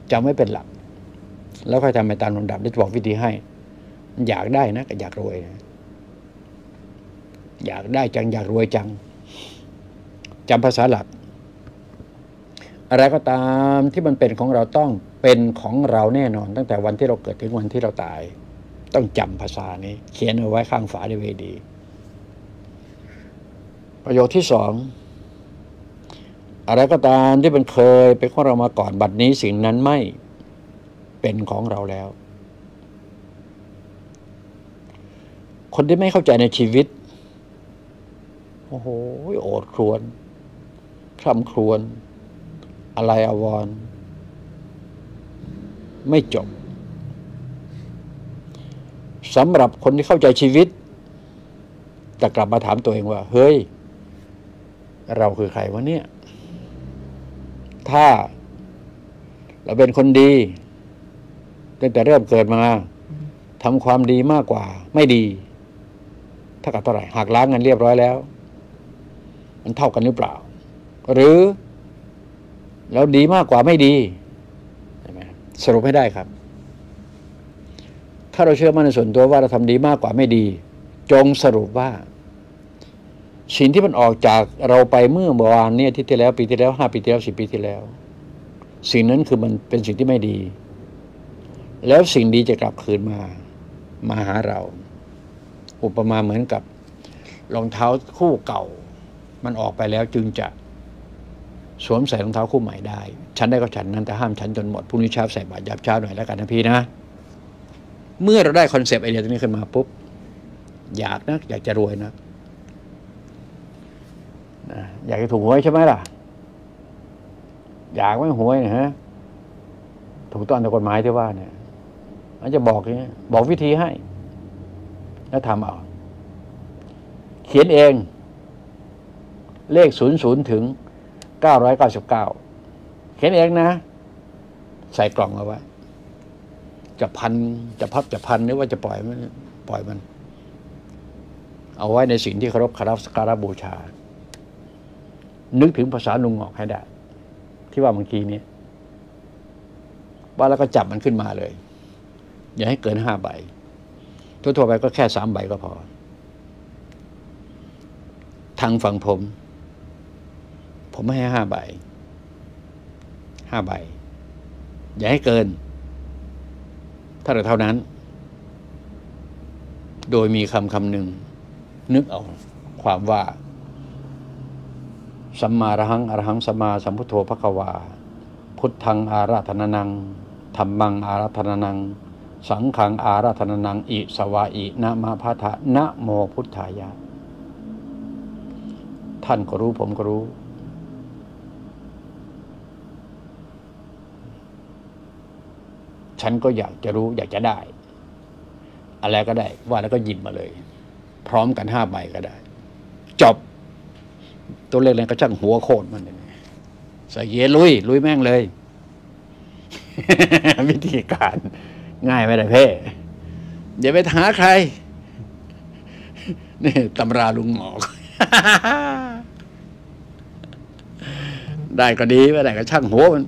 จำไว้เป็นหลักแล้วค่อยทำไปตามลำดับได้บอกวิธีให้อยากได้นะก็อยากรวยนะอยากได้จังอยากรวยจังจำภาษาหลักอะไรก็ตามที่มันเป็นของเราต้องเป็นของเราแน่นอนตั้งแต่วันที่เราเกิดถึงวันที่เราตายต้องจำภาษานี้เขียนเอาไว้ข้างฝาดีดีประโยคที่สองอะไรก็ตามที่มันเคยเป็นของเรามาก่อนบัดนี้สิ่งนั้นไม่เป็นของเราแล้วคนที่ไม่เข้าใจในชีวิตโอ้โหโอดครวญคร่ำครวญอะไรอาวรณ์ไม่จบสำหรับคนที่เข้าใจชีวิตจะกลับมาถามตัวเองว่าเฮ้ยเราคือใครวะเนี่ยถ้าเราเป็นคนดีตั้งแต่เริ่มเกิดมาทำความดีมากกว่าไม่ดีเท่ากับเท่าไหร่หักล้างกันเรียบร้อยแล้วมันเท่ากันหรือเปล่าหรือเราดีมากกว่าไม่ดีใช่ไหมสรุปให้ได้ครับถ้าเราเชื่อมั่นในส่วนตัวว่าเราทำดีมากกว่าไม่ดีจงสรุปว่าสิ่งที่มันออกจากเราไปเมื่อวานเนี่ยที่แล้วปีที่แล้ว5 ปีที่แล้ว10 ปีที่แล้วสิ่งนั้นคือมันเป็นสิ่งที่ไม่ดีแล้วสิ่งดีจะกลับคืนมาหาเราอุปมาเหมือนกับรองเท้าคู่เก่ามันออกไปแล้วจึงจะสวมใส่รองเท้าคู่ใหม่ได้ฉันได้ก็ฉันนั้นแต่ห้ามฉันจนหมดพรุ่งนี้เช้าใส่บาตรยามเช้าหน่อยแล้วกันนะพี่นะเมื่อเราได้คอนเซปต์ไอเดียตรงนี้ขึ้นมาปุ๊บอยากนะอยากจะรวยนะอยากจะถูกหวยใช่ไหมล่ะอยากไม่หวยนะฮะถูกต้องตามกฎหมายที่ว่าเนี่ยมันจะบอกอย่างนี้บอกวิธีให้แล้วทำเอาเขียนเองเลข00 ถึง 999เขียนเองนะใส่กล่องเอาไว้จะพันจะพับจะพันหรือว่าจะปล่อยมันเอาไว้ในสิ่งที่เคารพสักการะบูชานึกถึงภาษาลุงงอกให้ได้ที่ว่าเมื่อกี้นี้ว่าแล้วก็จับมันขึ้นมาเลยอย่าให้เกิน5 ใบทั่วๆไปก็แค่3 ใบก็พอทางฝั่งผมไม่ให้5 ใบอย่าให้เกินเท่านั้นโดยมีคำหนึ่งนึกเอาความว่าสัมมาอรหังสัมมาสัมพุทโธภควาพุทธังอาราธนานังธัมมังอาราธนานังสังฆังอาราธนานังอิสวาอินะมะพะทะนะโมพุทธายะท่านก็รู้ผมก็รู้ฉันก็อยากจะรู้อยากจะได้อะไรก็ได้ว่าแล้วก็หยิบมาเลยพร้อมกัน5 ใบก็ได้จบตัวเลขอะไรก็ช่างหัวโคตรมันใส่เยลุยแม่งเลย วิธีการง่ายไม่ได้เพ่อย่าไปหาใครนี่ตำราลุงหงอก ได้ก็ดีไม่ได้ก็ช่างหัวมัน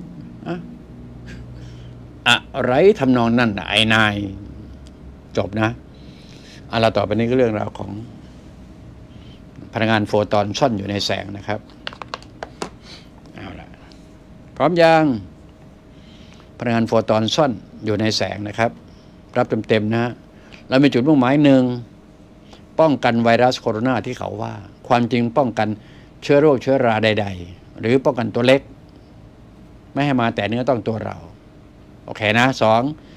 อะไรทำนองนั่นไอ้นายจบนะเราต่อไปนี้ก็เรื่องราวของพลังงานโฟตอนซ่อนอยู่ในแสงนะครับเอาละพร้อมยังพลังงานโฟตอนซ่อนอยู่ในแสงนะครับรับเต็มๆนะแล้วมีจุดมุ่งหมายหนึ่งป้องกันไวรัสโคโรนาที่เขาว่าความจริงป้องกันเชื้อโรคเชื้อราใดๆหรือป้องกันตัวเล็กไม่ให้มาแต่เนื้อต้องตัวเราโอเคนะ2